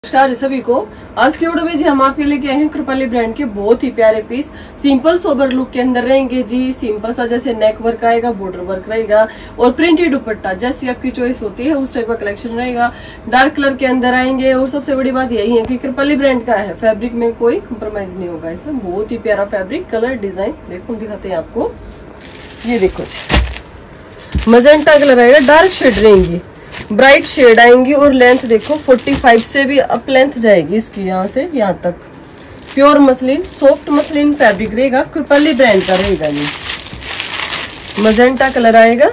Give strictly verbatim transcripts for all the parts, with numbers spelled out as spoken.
नमस्कार सभी को। आज की वीडियो में जी हम आपके लेके आए हैं कृपाली ब्रांड के बहुत ही प्यारे पीस। सिंपल सोबर लुक के अंदर रहेंगे जी। सिंपल सा जैसे नेक वर्क आएगा, बॉर्डर वर्क रहेगा और प्रिंटेड दुपट्टा, जैसी आपकी चॉइस होती है उस टाइप का कलेक्शन रहेगा। डार्क कलर के अंदर आएंगे और सबसे बड़ी बात यही है कि कृपाली ब्रांड का है, फैब्रिक में कोई कम्प्रोमाइज नहीं होगा। इसमें बहुत ही प्यारा फैब्रिक, कलर, डिजाइन देखो दिखाते हैं आपको। ये देखो जी, मजेंटा कलर आएगा, डार्क शेड रहेंगी, ब्राइट शेड आएंगी और लेंथ देखो पैंतालीस से भी अप लेंथ जाएगी इसकी, यहाँ से यहाँ तक। Pure muslin, soft muslin fabric रहेगा, कृपाली ब्रांड का रहेगा। ये मजेंटा कलर आएगा,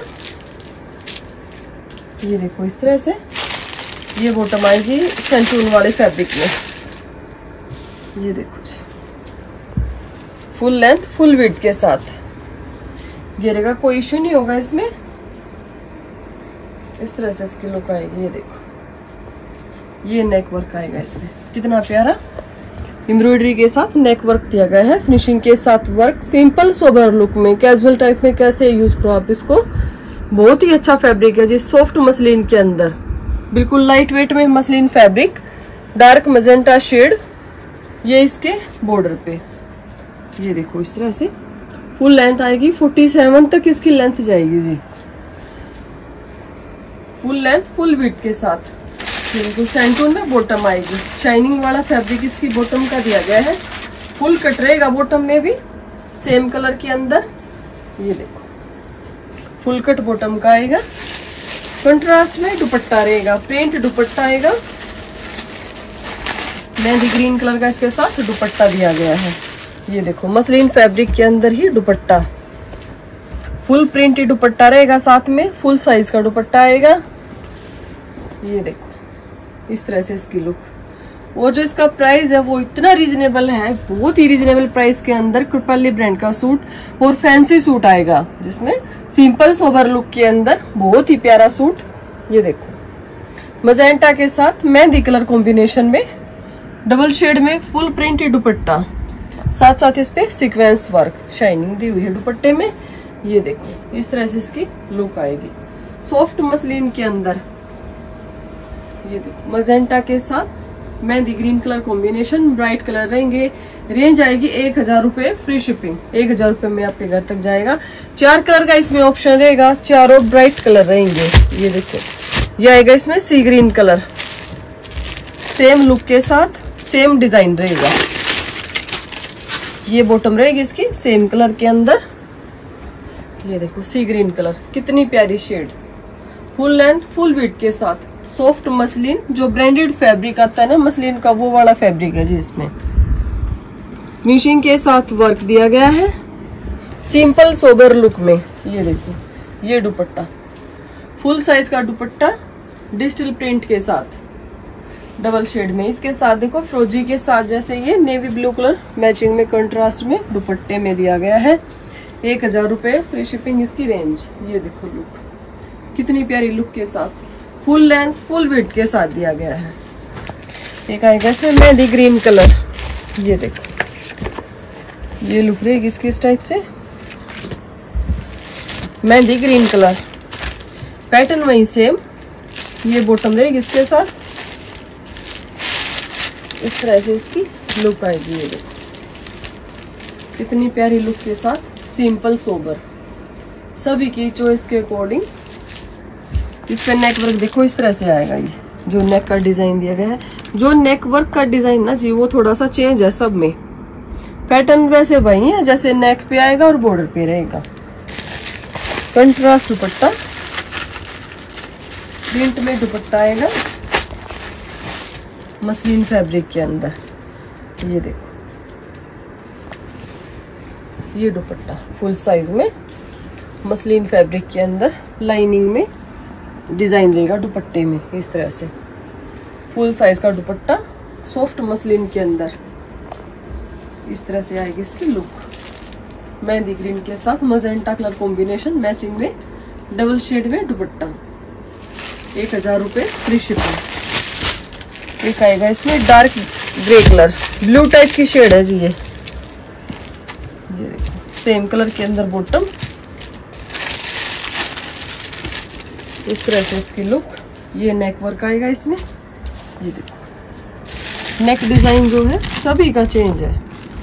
ये देखो इस तरह से। ये बॉटम आएगी सेंटून वाले फैब्रिक में। ये देखो जी, फुल लेंथ फुल विड्थ के साथ घेरेगा, कोई इश्यू नहीं होगा इसमें। इस तरह से इसकी लुक आएगी। ये देखो, ये नेक वर्क आएगा इसमें, कितना प्यारा एम्ब्रॉयडरी के साथ नेक वर्क दिया गया है, फिनिशिंग के साथ वर्क। सिंपल सोबर लुक में, कैजुअल टाइप में कैसे यूज करो आप इसको। बहुत ही अच्छा फैब्रिक है जी, सॉफ्ट मसलिन के अंदर, बिल्कुल लाइट वेट में muslin fabric, dark magenta shade. ये इसके बॉर्डर पे ये देखो इस तरह से फुल लेंथ आएगी, सैंतालीस तक इसकी लेंथ जाएगी जी, फुल लेंथ फुल विड्थ के साथ। बिल्कुल सेंटून में बॉटम आएगी, शाइनिंग वाला फैब्रिक इसकी बॉटम का दिया गया है। फुल कट रहेगा बॉटम में भी, सेम कलर के अंदर। ये देखो फुल कट बॉटम का आएगा, कंट्रास्ट में दुपट्टा रहेगा, प्रिंट दुपट्टा आएगा, मेहंदी ग्रीन कलर का इसके साथ दुपट्टा दिया गया है। ये देखो मसलिन फैब्रिक के अंदर ही दुपट्टा, फुल प्रिंटेड दुपट्टा रहेगा, साथ में फुल साइज का दुपट्टा आएगा। ये देखो इस तरह से इसकी लुक। और जो इसका प्राइस है वो इतना रीजनेबल है, बहुत ही रीजनेबल प्राइस के अंदर कृपाली ब्रांड का सूट और फैंसी सूट आएगा, जिसमें सिंपल सोबर लुक के अंदर बहुत ही प्यारा सूट। ये देखो मजेंटा के साथ मेहंदी कलर कॉम्बिनेशन में, डबल शेड में फुल प्रिंटेड दुपट्टा, साथ साथ इस पे सीक्वेंस वर्क, शाइनिंग दी हुई है दुपट्टे में। ये देखो इस तरह से इसकी लुक आएगी, सॉफ्ट मसलिन के अंदर। ये देखो मजेंटा के साथ mehndi green colour combination, bright colour रहेंगे। रेंज आएगी एक हजार रुपए, फ्री शिपिंग, एक हजार रुपए में आपके घर तक जाएगा। चार कलर का इसमें ऑप्शन रहेगा, चारों ब्राइट कलर रहेंगे। ये देखो ये आएगा इसमें sea green colour, same look के साथ सेम डिजाइन रहेगा। ये बॉटम रहेगी इसकी सेम कलर के अंदर। ये देखो सी ग्रीन कलर, कितनी प्यारी shade, full length full width के साथ, सॉफ्ट मसलिन, जो ब्रांडेड फैब्रिक आता है ना मसलिन का, वो वाला फैब्रिक है जी। इसमें फिनिशिंग के साथ वर्क दिया गया है, सिंपल सोबर लुक में। ये देखो ये दुपट्टा, फुल साइज का दुपट्टा, डिजिटल प्रिंट के साथ, डबल शेड में। इसके साथ देखो फ्रोजी के साथ, जैसे ये नेवी ब्लू कलर मैचिंग में, कंट्रास्ट में दुपट्टे में दिया गया है। एक हजार रुपए, फ्री शिपिंग इसकी रेंज। ये देखो लुक, कितनी प्यारी लुक के साथ, फुल लेंथ फुल विड्थ के साथ दिया गया है। एक आएगा इसमें मेहंदी ग्रीन कलर। ये देखो ये लुक रहेगी इसकी इस टाइप से, मेहंदी ग्रीन कलर, पैटर्न वही सेम। ये बॉटम रहेगी इसके साथ, इस तरह से इसकी लुक आएगी। ये देखो कितनी प्यारी लुक के साथ, सिंपल सोबर, सभी की चॉइस के अकॉर्डिंग। इस पे नेक वर्क देखो इस तरह से आएगा। ये जो नेक का डिजाइन दिया गया है, जो नेक वर्क का डिजाइन ना जी, वो थोड़ा सा चेंज है सब में। पैटर्न वैसे वही है जैसे नेक पे आएगा और बॉर्डर पे रहेगा। कंट्रास्ट दुपट्टा, प्रिंट में दुपट्टा आएगा, मसलिन फैब्रिक के अंदर। ये देखो ये दुपट्टा फुल साइज में, मसलिन फैब्रिक के अंदर, लाइनिंग में डिजाइन रहेगा दुपट्टे में। इस तरह से फुल साइज का दुपट्टा, सॉफ्ट मसलिन के अंदर। इस तरह से आएगी इसकी लुक, मेहंदी ग्रीन के साथ मजेंटा कलर कॉम्बिनेशन मैचिंग में, डबल शेड में दुपट्टा। एक हजार रुपए, फ्री शिपिंग। एक आएगा इसमें dark grey colour, blue type की शेड है जी। ये ये देखो सेम कलर के अंदर बॉटम, इस तरह से इसकी लुक। ये नेक वर्क आएगा इसमें। ये देखो नेक डिजाइन जो है सभी का चेंज है।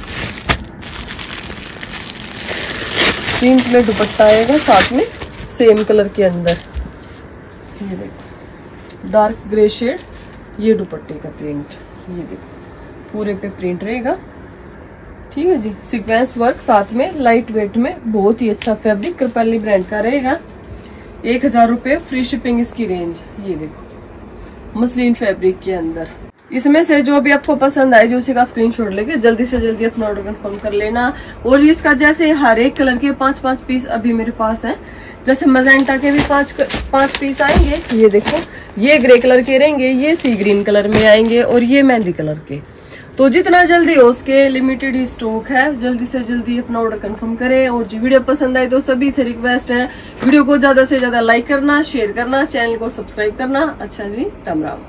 प्रिंट में दुपट्टा आएगा साथ में सेम कलर के अंदर। ये देखो डार्क ग्रे शेड, ये दुपट्टे का प्रिंट, ये देखो पूरे पे प्रिंट रहेगा। ठीक है जी, सीक्वेंस वर्क साथ में, लाइट वेट में, बहुत ही अच्छा फैब्रिक कृपाली ब्रांड का रहेगा। एक हजार रुपये फ्री शिपिंग इसकी रेंज। ये देखो मसलिन फैब्रिक के अंदर। इसमें से जो भी आपको पसंद आए जो उसी का स्क्रीनशॉट लेके जल्दी से जल्दी अपना ऑर्डर कंफर्म कर लेना। और इसका जैसे हर एक कलर के पांच पांच पीस अभी मेरे पास है, जैसे मजेंटा के भी पांच पांच पीस आएंगे। ये देखो ये ग्रे कलर के रहेंगे, ये सी ग्रीन कलर में आएंगे और ये मेहंदी कलर के। तो जितना जल्दी हो उसके लिमिटेड ही स्टॉक है, जल्दी से जल्दी अपना ऑर्डर कंफर्म करें। और जो वीडियो पसंद आए तो सभी से रिक्वेस्ट है वीडियो को ज्यादा से ज्यादा लाइक करना, शेयर करना, चैनल को सब्सक्राइब करना। अच्छा जी, राम राम।